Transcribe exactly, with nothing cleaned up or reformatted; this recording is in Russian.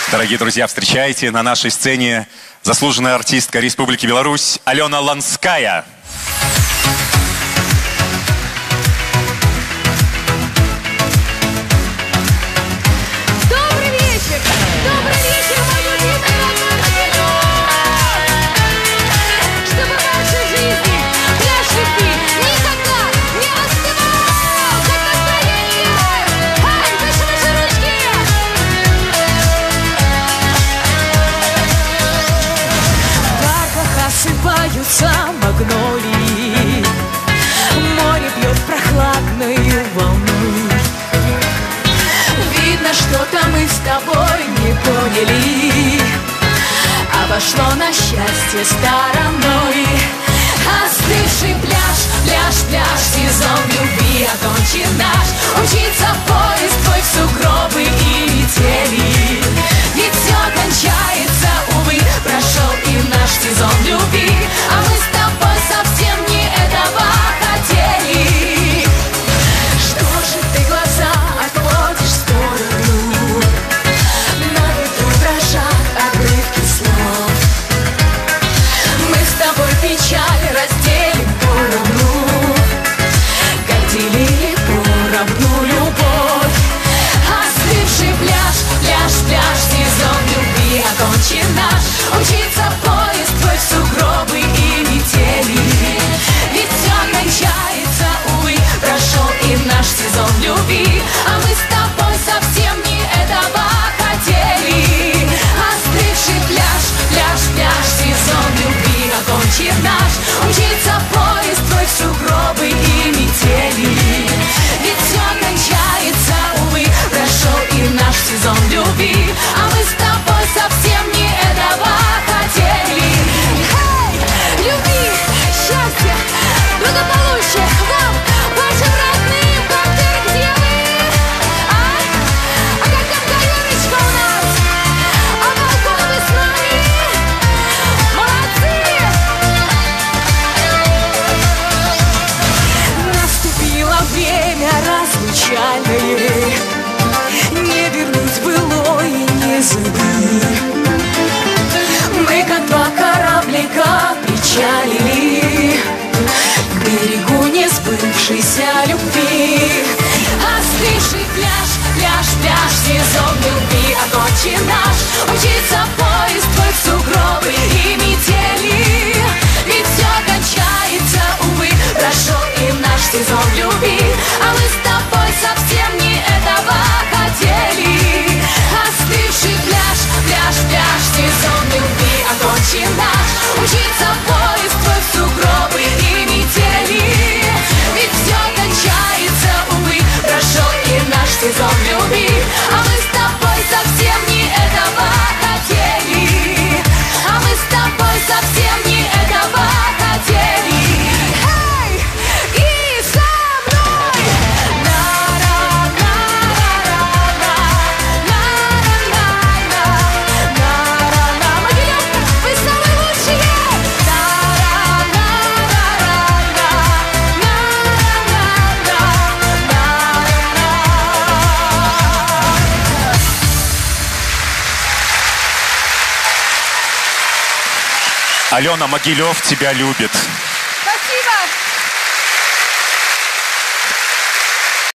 Дорогие друзья, встречайте на нашей сцене заслуженная артистка Республики Беларусь Алена Ланская. Добрый вечер! Добрый вечер, мой любимый родной Македон! Чтобы в вашей жизни пляж любви никогда не остывал! Как настроение! Ай, выше, выше ручки! В парках осыпаются магнолии, море бьет прохладною волной. Видно, что-то мы с тобой не поняли, обошло на счастье стороной. Остывший пляж, пляж, пляж, сезон любви окончен наш. Умчится поезд твой в сугробы и метели. Ведь все кончается, увы, прошел и наш сезон любви. А мы с тобой совсем не этого хотели. Что же ты глаза отводишь в сторону? На ветру дрожат обрывки слов. Мы с тобой печаль разделим поровну, как делили поровну любовь. Остывший пляж, пляж, пляж, сезон любви окончен наш. Умчится поезд твой в сугробы и метели. Ведь все кончается, увы, прошел и наш сезон любви. А мы с тобой совсем не этого хотели. Остывший пляж, пляж, пляж, сезон любви окончен наш. Умчится поезд твой в сугробы и метели. Ведь все кончается, увы, прошел и наш сезон любви. А мы с тобой совсем не этого хотели. Хей! Любви, счастья, благополучия вам, вашим родным, как ты, где вы? А? А как там галерочка у нас? А балкон вы с нами? Молодцы! Наступило время разлучальное, не вернуть былое, не забыть. Мы как два кораблика причалили к берегу несбывшейся любви. Остывший пляж, пляж, пляж, сезон любви окончен наш. Умчится поезд твой в сугробы и метели. Ведь все кончается, увы, прошел и наш сезон любви. А мы с тобой совсем не этого хотели. Остывший пляж, пляж, пляж, сезон любви окончен наш. Умчится поезд твой в сугробы и метели. Ведь все кончается, увы, прошел и наш сезон любви. А мы с тобой совсем не этого хотели. А мы с тобой совсем не этого хотели. Эй! И со мной! На-ра-на-ра-ра-ра-ра-ра-ра-ра. Могилевка, вы самые лучшие! Алена, Могилев тебя любит.